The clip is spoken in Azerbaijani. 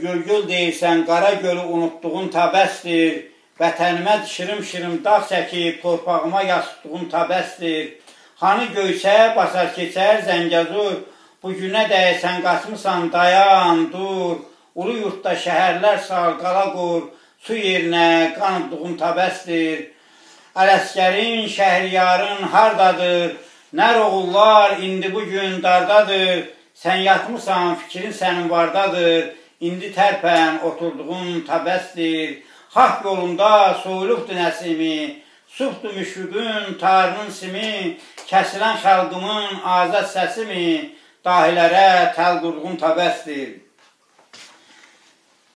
gül deyirsən, qara gölü unutduğun təbəsdir. Vətənimə şirim-şirim dağ çəkib, torpağıma yasıtduğun təbəsdir. Hanı göyçə, basar keçər, Zəngəzur, bu günə dəyəsən qaçmısan, dayan, dur. Ulu yurtda şəhərlər sal, qala qur, su yerinə qanıdığın təbəsdir. Ələskərin, şəhriyarın hardadır? Nər oğullar indi bugün dardadır. Sən yatmısan, fikrin sənin vardadır. İndi tərpən, oturduğun təbəsdir. Haqq yolunda soyulubdur nəsimi. Subhdur müşfiqün, tarının simi. Kəsilən xalqımın azad səsimi. Dahilərə təl qurğun təbəsdir.